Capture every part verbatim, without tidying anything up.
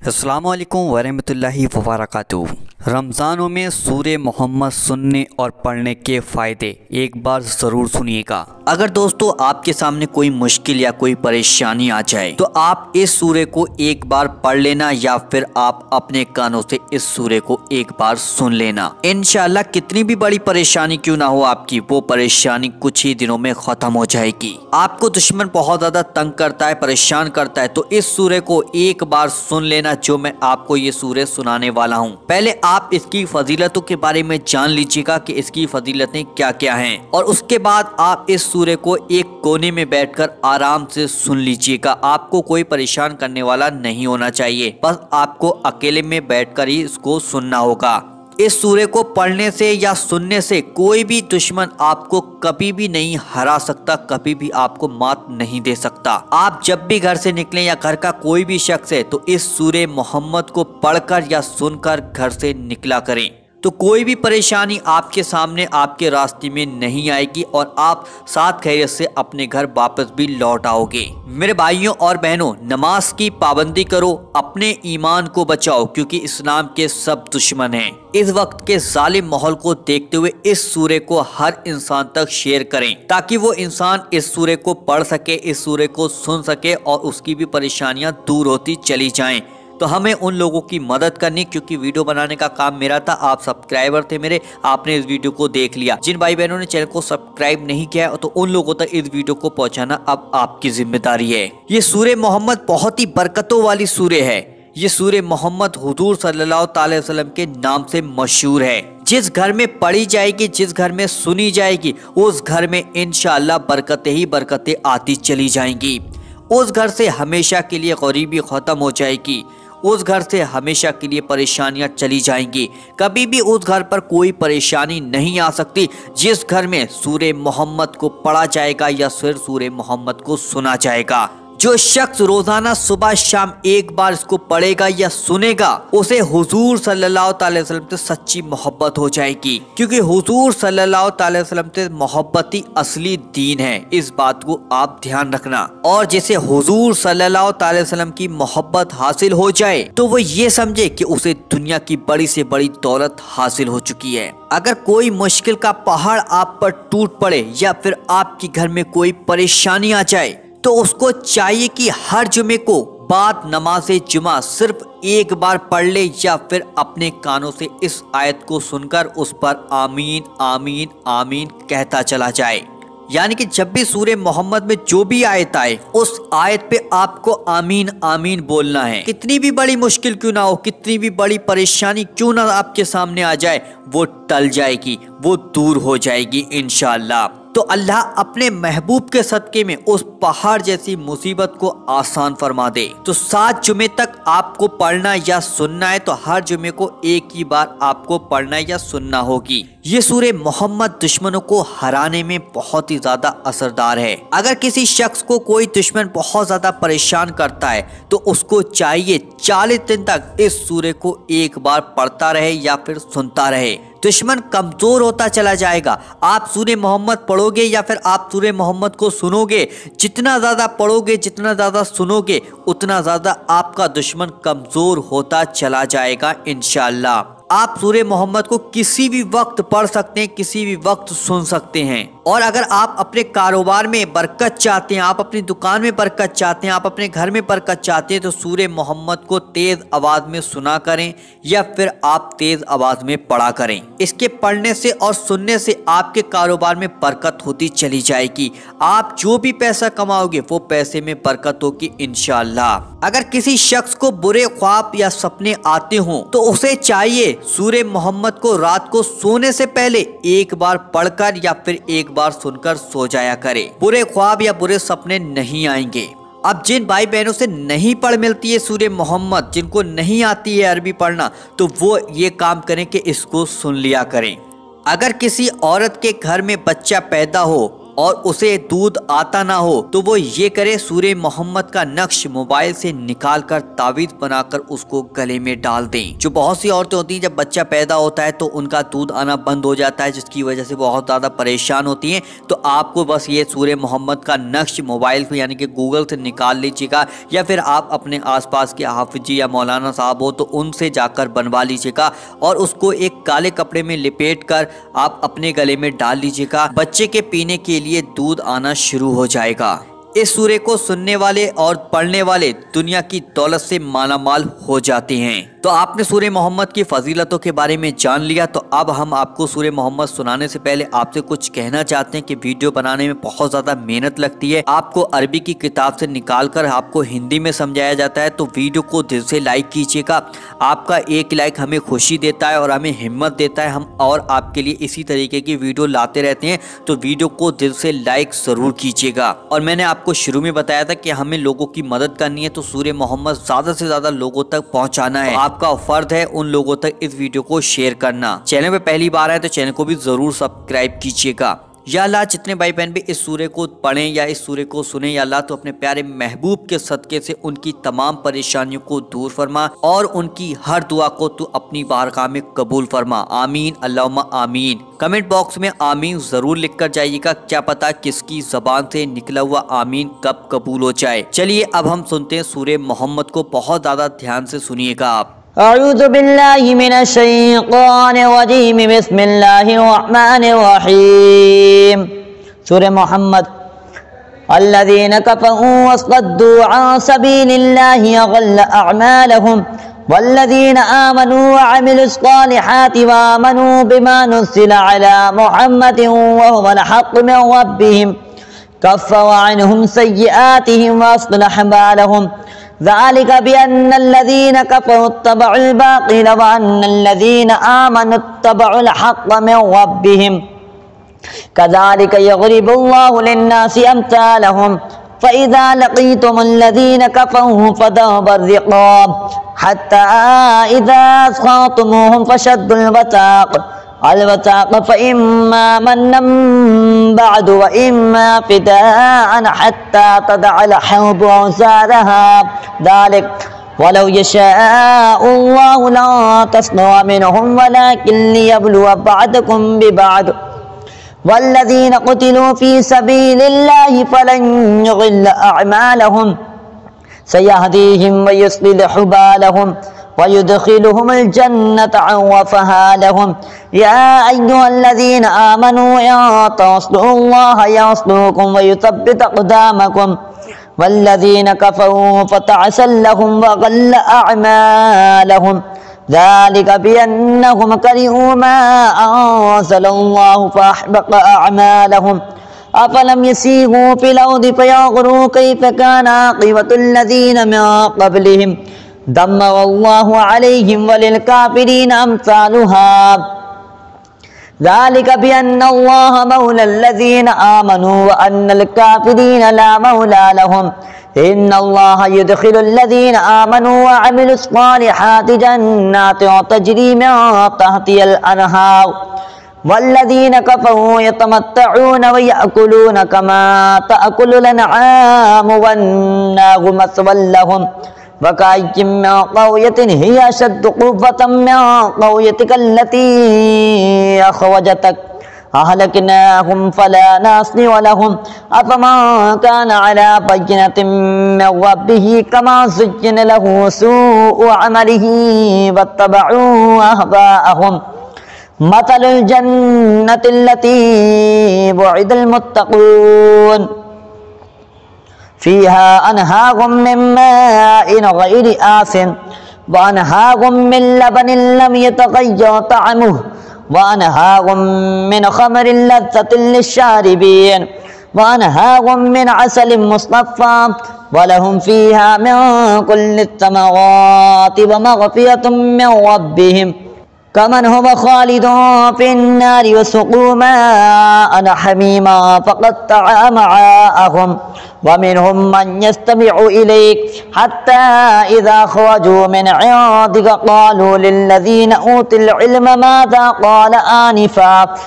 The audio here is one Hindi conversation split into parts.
अस्सलामु अलैकुम वरहमतुल्लाहि वबरकातुहू। रमज़ानों में सूरे मोहम्मद सुनने और पढ़ने के फ़ायदे एक बार ज़रूर सुनिएगा। अगर दोस्तों आपके सामने कोई मुश्किल या कोई परेशानी आ जाए तो आप इस सूरे को एक बार पढ़ लेना या फिर आप अपने कानों से इस सूरे को एक बार सुन लेना। इंशाअल्लाह कितनी भी बड़ी परेशानी क्यों ना हो आपकी, वो परेशानी कुछ ही दिनों में ख़त्म हो जाएगी। आपको दुश्मन बहुत ज़्यादा तंग करता है, परेशान करता है, तो इस सूरे को एक बार सुन लेना जो मैं आपको ये सूरे सुनाने वाला हूँ। पहले आप इसकी फजीलतों के बारे में जान लीजिएगा कि इसकी फजीलतें क्या क्या हैं, और उसके बाद आप इस सूरे को एक कोने में बैठकर आराम से सुन लीजिएगा। आपको कोई परेशान करने वाला नहीं होना चाहिए, बस आपको अकेले में बैठकर ही इसको सुनना होगा। इस सूरे को पढ़ने से या सुनने से कोई भी दुश्मन आपको कभी भी नहीं हरा सकता, कभी भी आपको मात नहीं दे सकता। आप जब भी घर से निकलें या घर का कोई भी शख्स है तो इस सूरे मोहम्मद को पढ़कर या सुनकर घर से निकला करें, तो कोई भी परेशानी आपके सामने आपके रास्ते में नहीं आएगी और आप साथ खैरियत से अपने घर वापस भी लौट आओगे। मेरे भाइयों और बहनों, नमाज की पाबंदी करो, अपने ईमान को बचाओ, क्योंकि इस्लाम के सब दुश्मन हैं। इस वक्त के जालिम माहौल को देखते हुए इस सूरे को हर इंसान तक शेयर करें ताकि वो इंसान इस सूरे को पढ़ सके, इस सूरे को सुन सके और उसकी भी परेशानियां दूर होती चली जाएं। तो हमें उन लोगों की मदद करनी, क्योंकि वीडियो बनाने का काम मेरा था, आप सब्सक्राइबर थे मेरे, आपने इस वीडियो को देख लिया। जिन भाई बहनों ने चैनल को सब्सक्राइब नहीं किया है तो उन लोगों तक इस वीडियो को पहुंचाना अब आपकी जिम्मेदारी है। ये सूरे मोहम्मद बहुत ही बरकतों वाली सूरे है। ये सूरे मोहम्मद हुजूर सल्लल्लाहु अलैहि वसल्लम के नाम से मशहूर है। जिस घर में पढ़ी जाएगी, जिस घर में सुनी जाएगी, उस घर में इंशाअल्लाह बरकतें ही बरकतें आती चली जाएंगी। उस घर से हमेशा के लिए गरीबी खत्म हो जाएगी, उस घर से हमेशा के लिए परेशानियां चली जाएंगी। कभी भी उस घर पर कोई परेशानी नहीं आ सकती जिस घर में सूरे मोहम्मद को पढ़ा जाएगा या फिर सूरे मोहम्मद को सुना जाएगा। जो शख्स रोजाना सुबह शाम एक बार इसको पढ़ेगा या सुनेगा, उसे हुजूर सल्लल्लाहु अलैहि वसल्लम से सच्ची मोहब्बत हो जाएगी, क्योंकि हुजूर सल्लल्लाहु अलैहि वसल्लम से मोहब्बत ही असली दीन है। इस बात को आप ध्यान रखना। और जैसे हुजूर सल्लल्लाहु अलैहि वसल्लम की मोहब्बत हासिल हो जाए तो वो ये समझे कि उसे दुनिया की बड़ी से बड़ी दौलत हासिल हो चुकी है। अगर कोई मुश्किल का पहाड़ आप पर टूट पड़े या फिर आपके घर में कोई परेशानी आ जाए तो उसको चाहिए कि हर जुमे को बाद नमाज़े जुमा सिर्फ एक बार पढ़ ले या फिर अपने कानों से इस आयत को सुनकर उस पर आमीन आमीन आमीन कहता चला जाए। यानी कि जब भी सूरे मोहम्मद में जो भी आयत आए उस आयत पे आपको आमीन आमीन बोलना है। कितनी भी बड़ी मुश्किल क्यों ना हो, कितनी भी बड़ी परेशानी क्यों ना आपके सामने आ जाए, वो टल जाएगी, वो दूर हो जाएगी इंशाअल्लाह। तो अल्लाह अपने महबूब के सदके में उस पहाड़ जैसी मुसीबत को आसान फरमा दे। तो सात जुमे तक आपको पढ़ना या सुनना है, तो हर जुमे को एक ही बार आपको पढ़ना या सुनना होगी। ये सूरे मोहम्मद दुश्मनों को हराने में बहुत ही ज्यादा असरदार है। अगर किसी शख्स को कोई दुश्मन बहुत ज्यादा परेशान करता है तो उसको चाहिए चालीस दिन तक इस सूरे को एक बार पढ़ता रहे या फिर सुनता रहे। दुश्मन कमजोर होता चला जाएगा। आप सूरे मोहम्मद पढ़ोगे या फिर आप सूरे मोहम्मद को सुनोगे, जितना ज्यादा पढ़ोगे, जितना ज्यादा सुनोगे, उतना ज्यादा आपका दुश्मन कमजोर होता चला जाएगा इंशाअल्लाह। आप सूरे मोहम्मद को किसी भी वक्त पढ़ सकते हैं, किसी भी वक्त सुन सकते हैं। और अगर आप अपने कारोबार में बरकत चाहते हैं, आप अपनी दुकान में बरकत चाहते हैं, आप अपने घर में बरकत चाहते हैं, तो सूरे मोहम्मद को तेज आवाज में सुना करें या फिर आप तेज आवाज में पढ़ा करें। इसके पढ़ने से और सुनने से आपके कारोबार में बरकत होती चली जाएगी। आप जो भी पैसा कमाओगे वो पैसे में बरकत होगी इंशाअल्लाह। अगर किसी शख्स को बुरे ख्वाब या सपने आते हों तो उसे चाहिए सूरे मोहम्मद को रात को सोने से पहले एक बार पढ़कर या फिर एक बार सुनकर सो जाया करे। बुरे ख्वाब या बुरे सपने नहीं आएंगे। अब जिन भाई बहनों से नहीं पढ़ मिलती है सूरे मोहम्मद, जिनको नहीं आती है अरबी पढ़ना, तो वो ये काम करें कि इसको सुन लिया करें। अगर किसी औरत के घर में बच्चा पैदा हो और उसे दूध आता ना हो तो वो ये करे, सूरे मोहम्मद का नक्श मोबाइल से निकाल कर तावीज बनाकर उसको गले में डाल दें। जो बहुत सी औरतें होती हैं जब बच्चा पैदा होता है तो उनका दूध आना बंद हो जाता है, जिसकी वजह से बहुत ज़्यादा परेशान होती हैं। तो आपको बस ये सूरे मोहम्मद का नक्श मोबाइल में यानी कि गूगल से निकाल लीजिएगा, या फिर आप अपने आसपास के हाफिजी या मौलाना साहब हो तो उनसे जाकर बनवा लीजिएगा और उसको एक काले कपड़े में लिपेट कर आप अपने गले में डाल लीजिएगा। बच्चे के पीने के लिए दूध आना शुरू हो जाएगा। इस सूरे को सुनने वाले और पढ़ने वाले दुनिया की दौलत से मालामाल हो जाते हैं। तो आपने सूरे मोहम्मद की फजीलतों के बारे में जान लिया, तो अब हम आपको सूरे मोहम्मद सुनाने से पहले आपसे कुछ कहना चाहते हैं कि वीडियो बनाने में बहुत ज़्यादा मेहनत लगती है। आपको अरबी की किताब से निकाल कर आपको हिंदी में समझाया जाता है, तो वीडियो को दिल से लाइक कीजिएगा। आपका एक लाइक हमें खुशी देता है और हमें हिम्मत देता है, हम और आपके लिए इसी तरीके की वीडियो लाते रहते हैं। तो वीडियो को दिल से लाइक ज़रूर कीजिएगा। और मैंने आपको शुरू में बताया था कि हमें लोगों की मदद करनी है, तो सूरे मोहम्मद ज़्यादा से ज़्यादा लोगों तक पहुँचाना है। आपका फर्ज है उन लोगों तक इस वीडियो को शेयर करना। चैनल पे पहली बार आए तो चैनल को भी जरूर सब्सक्राइब कीजिएगा। या अल्लाह जितने भाई बहन भी इस सूरे को पढ़ें या इस सूरे को सुने, या अल्लाह तो अपने प्यारे महबूब के सदके से उनकी तमाम परेशानियों को दूर फरमा और उनकी हर दुआ को तू अपनी बारगाह में कबूल फरमा। आमीन अल्लाहुम्मा आमीन। कमेंट बॉक्स में आमीन जरूर लिख कर जाइएगा, क्या पता किसकी जबान से निकला हुआ आमीन कब कबूल हो जाए। चलिए अब हम सुनते हैं सूरे मोहम्मद को, बहुत ज्यादा ध्यान से सुनिएगा आप। अऊज़ु बिल्लाहि मिनश शैतानिर रजीम, बिस्मिल्लाहिर रहमानिर रहीम। सूरह मोहम्मद। अल्लज़ीना कफ़रू वसद्दू अन सबीलिल्लाहि अज़ल्ला अअमालहुम वल्लज़ीना आमनू वअमिलुस सालिहाति वआमनू बिमा नुज़्ज़िला अला मुहम्मदिन वहुवल हक़्क़ु मिन रब्बिहिम कफ़्फ़रा अन्हुम सय्यिआतिहिम वअस्लहा बालहुम ज़ालिका बिअन्नल्लज़ीना कफ़रू इत्तबअुल बातिल वअन्नल्लज़ीना आमनू इत्तबअुल हक़्क़ मिन रब्बिहिम कज़ालिका यज़रिबुल्लाहु लिन्नासि अम्सालहुम फ़इज़ा लक़ीतुमुल्लज़ीना कफ़रू फ़दरबर रिक़ाब हत्ता इज़ा अस्ख़न्तुमूहुम फ़शद्दुल वसाक़ अलवसाक़ फ़इम्मा मन्नन बअदु व इम्मा फ़िदाअन हत्ता तदअल हर्बु औज़ारहा ज़ालिक वलौ यशाअुल्लाहु लंतस्ख़रा मिनहुम वलाकिन लियब्लुव बअदकुम बिबअद वल्लज़ीना क़ुतिलू फ़ी सबीलिल्लाहि फ़लन युज़िल्ल अअमालहुम सयहदीहिम व युस्लिहु बालहुम वयुदखिलुहुमुल जन्नत अर्रफ़हा लहुम या अय्युहल्लज़ीना आमनू इन तंसुरुल्लाह यंसुरकुम व युथब्बित अक़दामकुम वल्लज़ीना कफ़रू फ़तअसल लहुम व ग़ल्ल अअमालहुम ज़ालिका बिअन्नहुम करिहू मा अंज़लल्लाहु फ़अहबता अअमालहुम अफ़लम यसीरू फ़िल अर्दि फ़यंज़ुरू कैफ़ कान आक़िबतुल्लज़ीना मिन क़ब्लिहिम दम्मरल्लाहु अलैहिम वलिलकाफ़िरीना अम्सालुहा ज़ालिका बिअन्नल्लाहा मौलल्लज़ीना आमनू व अन्नल काफ़िरीना ला मौला लहुम इन्नल्लाहा युदखिलुल्लज़ीना आमनू व अमिलुस सालिहाति जन्नातिन तजरी मिन तहतिहल अनहार वल्लज़ीना कफ़रू यतमत्तऊन व यअकुलून कमा तअकुलुल अनआमु वन्नारु मस्वल लहुम वकाय्यिम मिन क़र्यतिन हिय अशद्दु क़ुव्वतम मिन क़र्यतिका अल्लती अख़रजतक अहलकनाहुम फला नासिर लहुम अफ़मन कान अला बय्यिनतिन मिन रब्बिही कमा ज़ुय्यिना लहु सूअु अमलिही वत्तबअू अहवाअहुम मसलुल जन्नतिल्लती वुइदल मुत्तक़ून फ़ीहा अनहारुम मिन माइन ग़ैरि आसिन व अनहारुम मिन लबनिन लम यतग़य्यर तअमुहु व अनहारुम मिन ख़मरिन लज़्ज़तिन लिश्शारिबीन व अनहारुम मिन असलिन मुस्फ़ा व लहुम फ़ीहा मिन कुल्लि थमराति व मग़फ़िरतुम मिन रब्बिहिम कमन हुव खालिदुन फिन्नारि वसुक़ू माअन हमीमा फ़क़त्तअ मआअहुम वमिनहुम मन यस्तमिउ इलैक हत्ता इज़ा ख़रजू मिन इंदिक क़ालू लिल्लज़ीना ऊतिल इल्म माज़ा क़ाल आनिफ़ा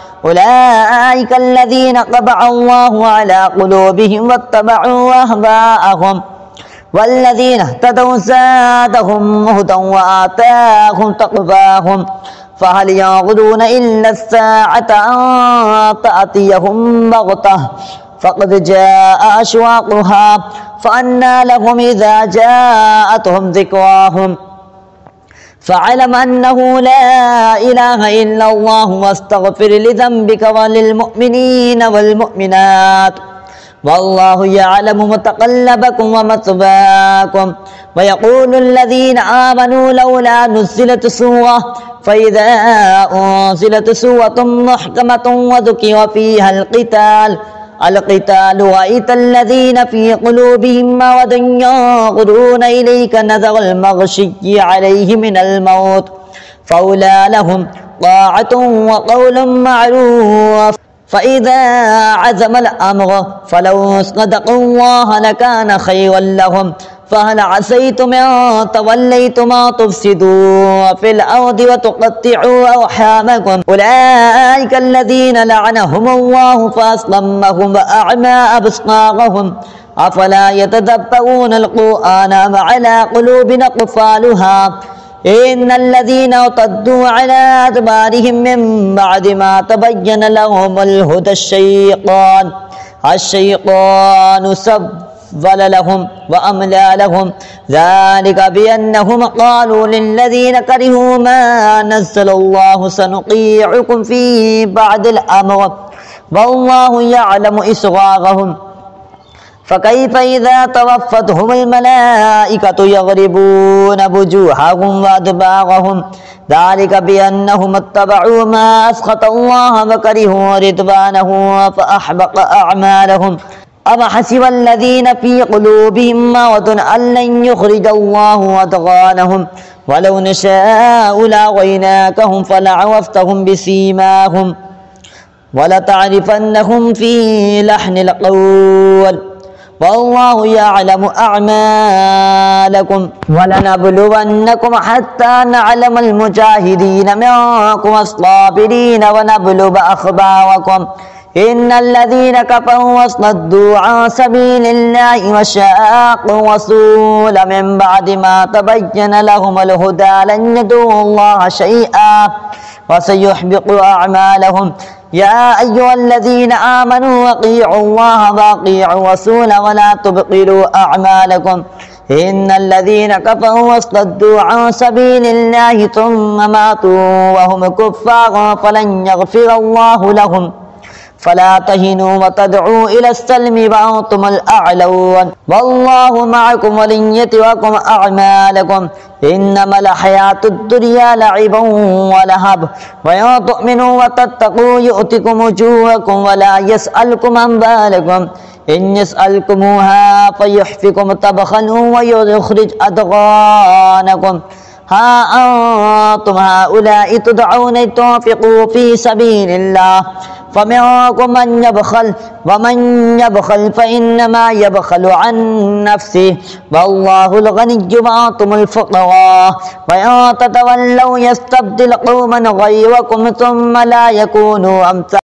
उलाइका अल्लज़ीना तबअ अल्लाहु अला क़ुलूबिहिम वत्तबअू अहवाअहुम वल्लज़ीना इह्तदौ ज़ादहुम हुदन व आताहुम तक़वाहुम फ़हल यंज़ुरून इल्ला अस्साअता अन तअतियहुम बग़तह फ़क़द जाअ अशरातुहा फ़अन्ना लहुम इज़ा जाअतहुम ज़िक्राहुम फ़अलम अन्नहु ला इलाहा इल्लल्लाह वस्तग़फ़िर लिज़ंबिक वलिलमुअ्मिनीना वल्मुअ्मिनात वल्लाहु यअलमु मुतक़ल्लबकुम व मथवाकुम व यक़ूलुल्लज़ीना आमनू लौला नुज़्ज़िलत सूरह फ़इज़ा उन्ज़िलत सूरतुम मुहकमतुन व ज़ुकिरा फ़ीहल क़िताल अल-क़िताल रअयतल्लज़ीना फ़ी क़ुलूबिहिम मरदुन यंज़ुरूना इलैका नज़रल मग़शिय्यि अलैहि मिनल मौत फ़ौला लहुम ताअतुन व क़ौलुन मअरूफ़ फ़इज़ा अज़मल अम्र फ़लौ सदक़ुल्लाह लकान ख़ैरन लहुम फ़हल असैतुम इन तवल्लैतुम अन तुफ़्सिदू फ़िल अर्दि व तुक़त्तिअू अर्हामकुम उलाइका अल्लज़ीना लअनहुमुल्लाहु फ़अस्सम्महुम व अअमा अब्सारहुम अफ़ला यतदब्बरूनल क़ुरआन अम अला क़ुलूबिन अक़फ़ालुहा इन्नल्लज़ीना इर्तद्दू अला अदबारिहिम मिन बअदि मा तबय्यन लहुमुल हुदा अश्शैतान अश्शैतानु सव्वल लहुम व अमला लहुम ज़ालिका बिअन्नहुम क़ालू लिल्लज़ीना करिहू मा नज़्ज़लल्लाहु सनुतीउकुम फ़ी बअदिल अम्र वल्लाहु यअलमु इसरारहुम फ़कैफ़ इज़ा तवफ़्फ़तहुमुल मलाइकतु यज़रिबून वुजूहहुम व अदबारहुम ज़ालिका बिअन्नहुम इत्तबअू मा अस्ख़तल्लाह व करिहू रिज़वानहु फ़अहबत अअमालहुम अब हसिबल्लज़ीना फ़ी क़ुलूबिहिम मरदुन अन लन युख़रिजल्लाहु अदग़ानहुम वलौ नशाअु लअरयनाकहुम फ़लअरफ़्तहुम बिसीमाहुम वलतअरिफ़न्नहुम फ़ी लहनिल क़ौल वल्लाहु यअलमु अअमालकुम वलनब्लुवन्नकुम हत्ता नअलमल मुजाहिदीन मिनकुम अस्साबिरीन व नब्लुव अख़बारकुम इन्नल्लज़ीना कफ़रू वसद्दू अन सबीलिल्लाहि व शाक़्क़ु रसूल मिन बअदि मा तबय्यन लहुमुल हुदा लन यदुर्रुल्लाह शैअा व सयुहबितु अअमालहुम या अय्युहल्लज़ीना आमनू अतीउल्लाह व अतीउ रसूल व ला तुब्तिलू अअमालकुम इन्नल्लज़ीना कफ़रू वसद्दू अन सबीलिल्लाहि थुम्मा मातू व हुम कुफ़्फ़ार फ़लन यग़फ़िरल्लाहु लहुम फ़ला तहिनू व तदऊ इलस्सल्मि व अंतुमुल अअलऊन वल्लाहु मअकुम व लन यतिरकुम अअमालकुम इन्नमल हयातुद दुनिया लइबुन व लहब व इन तु'मिनू व तत्तक़ू यु'तिकुम उजूरकुम व ला यसअलकुम अम्वालकुम इन यसअलकुमूहा फयुहफ़िकुम तबख़लू व युख़रिज अदग़ानकुम हा अंतुम हाउलाइ तुदअून लितुन्फ़िक़ू फ़ी सबीलिल्लाह फ़मिनकुम मन यबख़ल व मन यबख़ल फ़इन्नमा यबख़लु अन नफ़्सिहि वल्लाहुल ग़निय्यु व अंतुमुल फ़ुक़रा व इन ततवल्लौ यस्तब्दिल क़ौमन ग़यरकुम थुम्मा ला यकूनू अम्सा